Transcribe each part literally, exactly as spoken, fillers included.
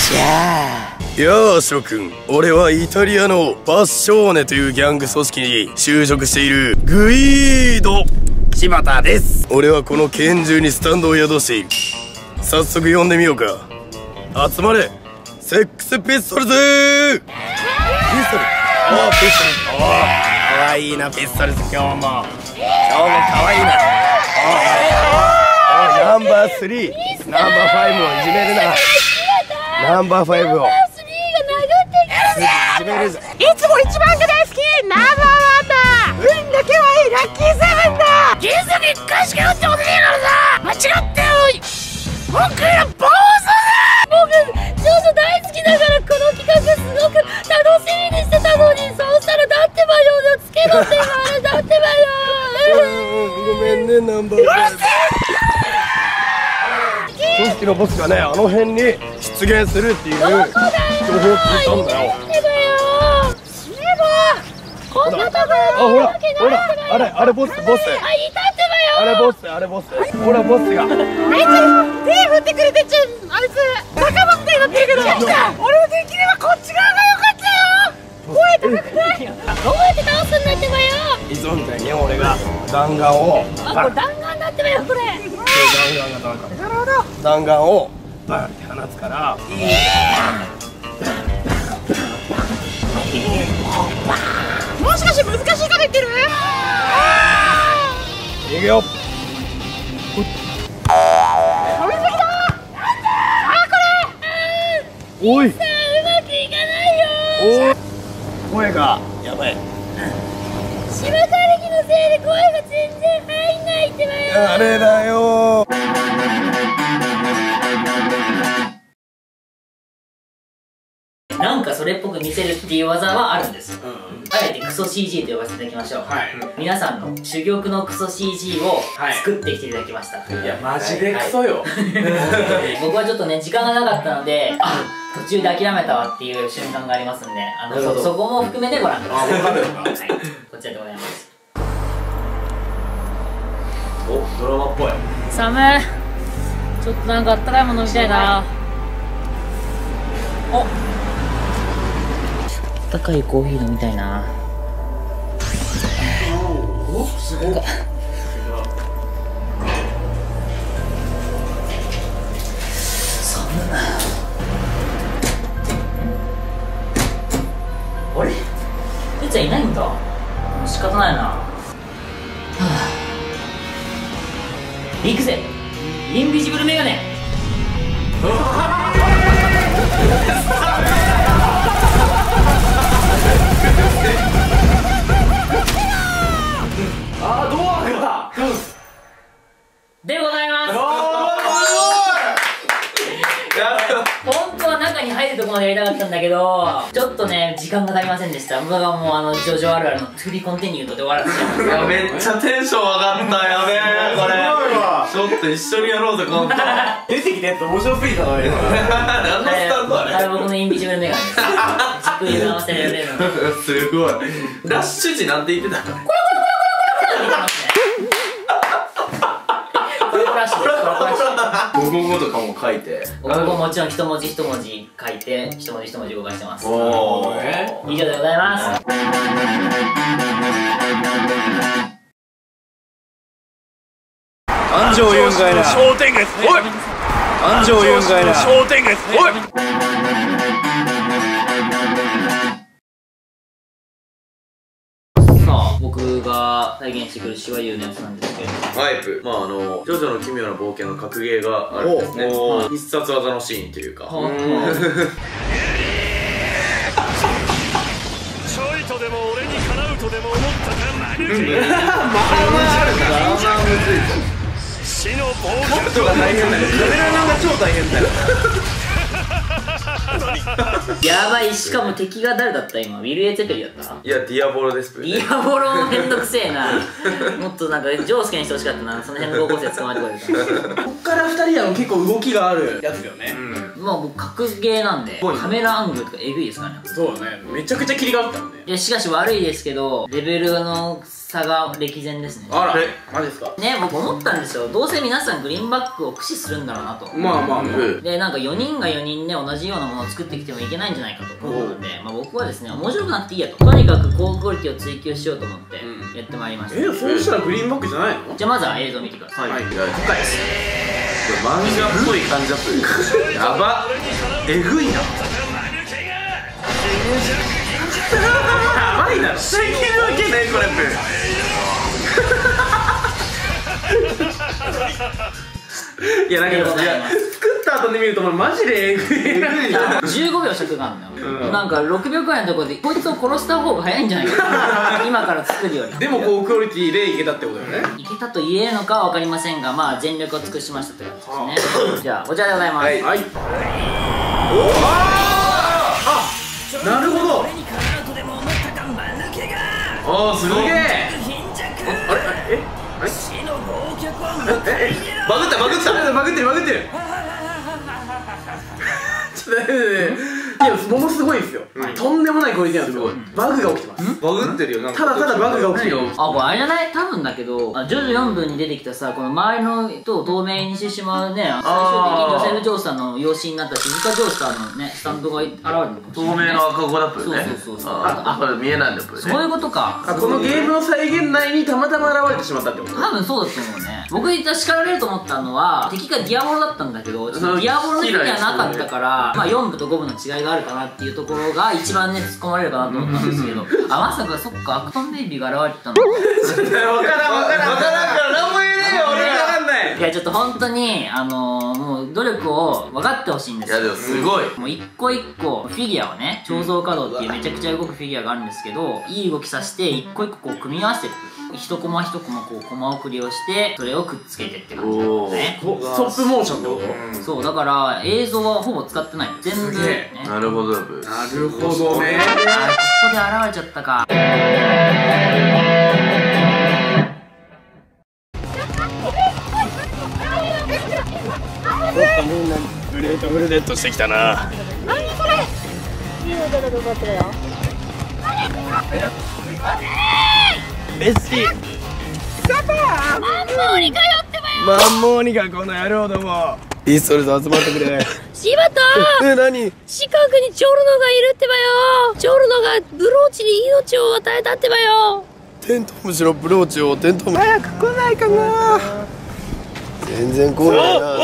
しゃー。やあ諸君、俺はイタリアのパッショーネというギャング組織に就職しているグイード柴田です。俺はこの拳銃にスタンドを宿している。早速呼んでみようか。集まれ、セックスピストルズー。ピストル、おーピストル、おーかわいいなピストルズ。今日も今日もかわいいな。おーナンバースリー、ナンバーファイブをいじめるな。ナンバーファイブをいじめるぞ。 いつも一番が大好き、ナンバーワンだ。運だけはいい、ラッキーセブンだ。人生で一回しかやったことねえからさ。間違ってよ。僕ら坊主だ。僕少女大好きだから、この企画すごく楽しみにしてたのに、そうしたらだってばよ、つけろって言われたってばよ。 ごめんね、ナンバーファイブ。組織のボスがね、あの辺に出現するっていう情報を聞いたんだよ。 こんなところあ、ほら、ほら、あれ、あれボス、ボス。 あ、いたってばよ。 あれボス、あれボス。ほら、ボスが。 あいつ、手振ってくれてちゃ、あいつ、仲間みたいになってるけど。俺もできればこっち側が良かったよ。声高くない。どうやって倒すんだってばよ。 いつもみたいに俺が弾丸を。 あ、これ弾丸だってばよ、これ。 弾丸が弾丸。なるほど。弾丸をバンって放つから。 もしかして難しいこと言ってる？ 逃げよう。おい。 さあ、うまくいかないよ。 おい。声がやばい。 芝刈り機のせいで声が全然入んないってばよ。 あれだよ。 なんかそれっぽく見せるっていう技はあるんですよ。あえてクソ シージー と呼ばせていただきましょう。皆さんの珠玉のクソ シージー を作ってきていただきました。 いやマジでクソよ。 僕はちょっとね時間がなかったので、あ、途中で諦めたわっていう瞬間がありますんで、あの そ, そこも含めてご覧ください。はい、こちらでございます。 お、ドラマっぽい。 寒い。ちょっとなんかあったかいもの飲みたいな。お、 高いコーヒー飲みたいな。 お、すごい。 寒い。あれ？てっちゃんいないんだ。仕方ないな。はあ、行くぜ。インビジブルメガネ。 あー、ドアがでございます。本当は中に入るところまでやりたかったんだけど、ちょっとね時間が足りませんでした。僕はもうあのジョジョあるあるのトゥリコンティニューとで終わらせちゃいます。 いや、めっちゃテンション上がった。やべえ、これちょっと一緒にやろうぜ今度。出てきてって面白すぎたのよ。何のスタンドあれ。 あれ僕のインビジブルメガネです。じっくり合わせられるの。 すごい。ラッシュ時なんて言ってたの？ コロコロコロコロコロって言ってますね。コロコロラッシュです。コロコロラッシュ。 ゴゴゴとかも書いて。 ここもちろん一文字一文字書いて一文字一文字動かしてます。 おー、 以上でございます。 安城ユンガイな商店街ですね。おい、安城ユンガイな商店街ですね。おい、 さあ僕が再現してくるシワユーのやつなんですけれども、 ワイプ、まああのジョジョの奇妙な冒険の格ゲーがあるんですね。必殺技のシーンというか。 ちょいとでも俺にかなうとでも思ったか、マヌケ。 まあまああるから、まあむずいぞ。 死の冒険コットが大変だよ。カメラマンが超大変だよ。 やばい。しかも敵が誰だった？今ウィル・エツェペリだった？ いや、ディアボロです。 ディアボロもめんどくせえな。もっとなんかジョースケにしてほしかったな。その辺の高校生捕まえてこれるから。 こっからふたりは結構動きがあるやつだよね。 まあ僕格ゲーなんでカメラアングルとかエグいですからね。 そうだね、めちゃくちゃ切り替わったもんね。 いやしかし悪いですけどレベルの差が歴然ですね。 あら、マジですか。 ね、僕思ったんですよ。どうせ皆さんグリーンバックを駆使するんだろうなと。 まあまあまあ。 でなんかよにんがよにんね同じようなものを作ってきてもいけないんじゃないかと思うので、まあ僕はですね面白くなくていいやと、とにかく高クオリティを追求しようと思ってやってまいりました。 え、そうしたらグリーンバックじゃないの？ じゃあまずは映像見てください。 はい、 深いです。漫画っぽい感じだった。やばっ、えぐいな。やばいな。できるわけねこれ。いやなんかいや作った後に見るとマジでえぐいな。 じゅうごびょう尺があるんだよ。なんかろくびょうくらいのところでこいつを殺した方が早いんじゃないか今から作るより。 でも高クオリティでいけたってことだよね。 いけたと言えるのかは分かりませんが、まあ全力を尽くしましたって感じですね。じゃあこちらでございます。 はいはい。おああ、なるほど。 おお、すごい。 あれあれえあれえバグったバグったバグってるバグってる。ちょっと待って。いや、ものすごいですよ。とんでもないクオリティなんですよ。バグが起きてます。 バグってるよ。なんかただただバグが起きてる。 あ、これあれじゃない？多分だけど、ジョジョよんぶんに出てきたさ、この周りの人を透明にしてしまうね、最終的にジョセフ・ジョースターの養子になった鈴鹿ジョースターのね、スタンドが現れるのかもし透れないね。 明の赤子だっぽいね。 そうそうそうそう。 あ、これ見えないんだっぽいね。 そういうことか。 このゲームの再現内にたまたま現れてしまったってこと？ 多分そうだと思うね。僕が叱られると思ったのは敵がディアボロだったんだけど、ちょっとディアボロの敵ではなかったから、まあよんぶとごぶの違いがあるかなっていうところが一番ね突っ込まれるかなと思ったんですけど、あ、まさかそっかアクトンベイビーが現れてたの。 分からん分からん分からんから何も言えねえよ。俺分かんない。 いやちょっと本当にあのー、もう努力を分かってほしいんですよ。 いやでもすごい。 もう一個一個フィギュアをね、彫像可動っていうめちゃくちゃ動くフィギュアがあるんですけど、いい動きさせて一個一個こう組み合わせてる。一コマ一コマこうコマ送りをしてそれをくっつけてって感じなんだね。 ストップモーションってこと？ そうだから映像はほぼ使ってない。全部ね。 なるほど。 なるほどね。 あ、ここで現れちゃったか。 みんなグレートフルデッドしてきたな。 何これ？いいのだと思ってるよ。 メッシパパ、マンモーニかよってばよ。 マンモーニかこの野郎ども。ピストルと集まってくれ。 柴田、 え、何？ 近くにチョルノがいるってばよ。チョルノがブローチに命を与えたってばよ。 テントウムシのブローチをテントウムシ早く来ないかな。全然来ないな。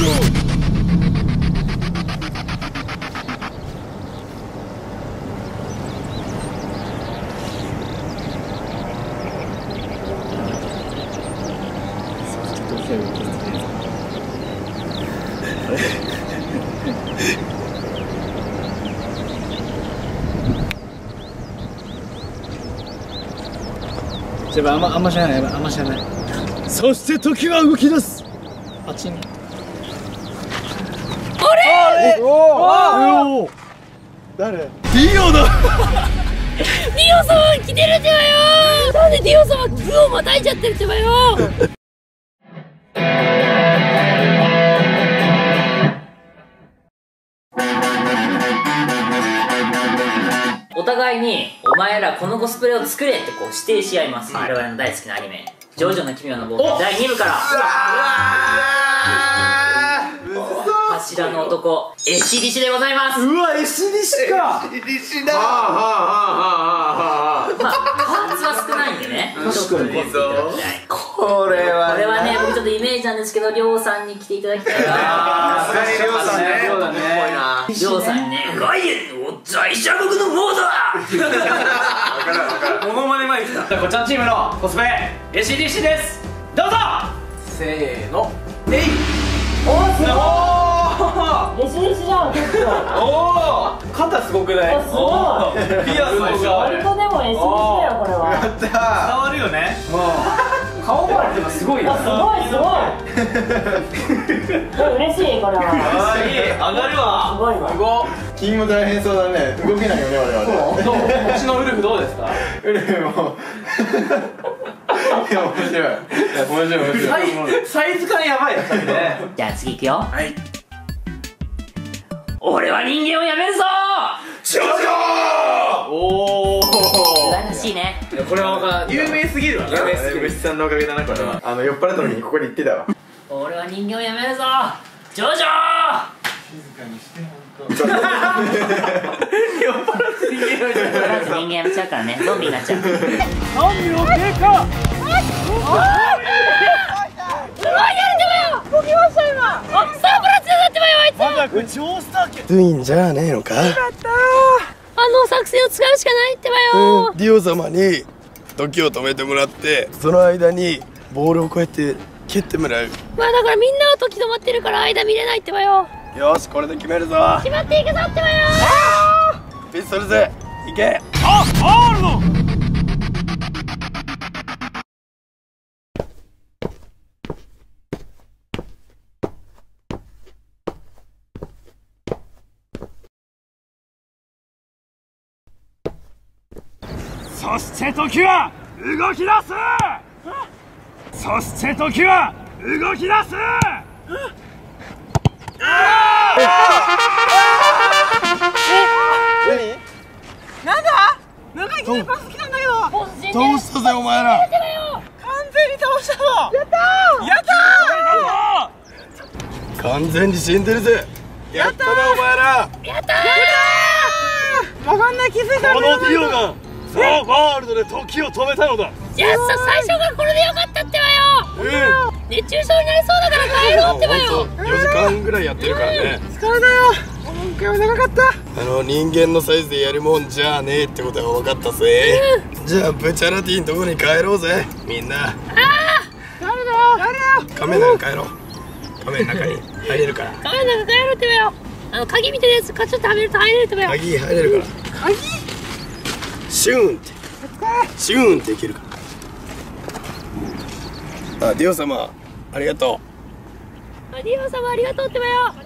あんまあんま知らないあんま知らない。そして時は動き出す。あっちにあれ？ おお、誰？ディオだ。 ディオ様が来てるってばよ。なんでディオ様具をまたいちゃってるってばよ。 お互いにお前らこのコスプレを作れってこう指定し合います。我々の大好きなアニメ「ジョジョの奇妙な冒険」だいにぶから柱の男エシリシでございます。 うわ、エシリシか。 エシリシだ。はあはあはあはあはあ。 まあパーツは少ないんでね、ちょっとねこれはこれはね僕ちょっとイメージなんですけど、りょうさんに来ていただきたいな。 さすがにりょうさんね。そうだね。 りょうさんにね「ガイエンの在社国のモードだ!」 モノマネ前に来た。じゃあこっちのチームのコスプレ エーシーディーシー です。どうぞ。せーの、えい。おー、すごー。 エシリシじゃん。 おお、肩すごくない？ すごい。 ピアスでしょ。 割とでもエシリシだよこれは。 やったー。伝わるよね。 顔バレってのはすごいな。 すごいすごい嬉しいこれは。 ああいい、上がるわ。 すごいわ。 すごっ。君も大変そうだね。動けないよね我々。 どう？こっちのウルフどうですか？ ウルフもいや面白い。いや面白い面白い。 サイサイズ感やばいよね。 じゃあ次いくよ。 はい。 俺は人間をやめるぞ。 少女。 おお。 素晴らしいね。 これは分か有名すぎるわ。有名すぎる。 虫さんのおかげだなこれは。あの酔っ払った時にここで言ってたわ。 俺は人間をやめるぞ。ジョジョー。 酔っ払って人間をやめる。 人間やめちゃうからね、ゾンビになっちゃう。 さんびょう経過。まだこれ超スターついんじゃねえのか。 あの作戦を使うしかないってばよ。 ディオ様に時を止めてもらって、その間にボールをこうやって蹴ってもらう。 まあだからみんなは時止まってるから間見れないってばよ。 よし、これで決めるぞ。 決まっていくぞってばよ。 ピストルズいけ。 あ、ファウルのそして時は動き出す。そして時は動き出す。 なんだ？なんかいきなりパス来たんだけど。 倒したぜお前ら。 完全に倒したぞ。やったー。やったー。 完全に死んでるぜ。やったなお前ら。 やったー。やったー。わかんない気づいた。 このディオがザ・ワールドで時を止めたのだ。 やっさ最初がこれでよかったってばよ。 うん。 熱中症になりそうだから帰ろうってばよ。 よじかんぐらいやってるからね。 疲れたよ。今回は長かった。 あの人間のサイズでやるもんじゃねえってことは分かったぜ。じゃあブチャラティのとこに帰ろうぜみんな。 ああ。誰だよ。誰だよ。 カメラに帰ろう。カメラの中に入れるから。 カメラが帰るってばよ。あの鍵みたいなやつかちょっとはめると入れるってばよ。 鍵入れるから。 鍵？ シューンってシューンっていけるから。あ、ディオ様ありがとう。 ディオ様ありがとうってばよ。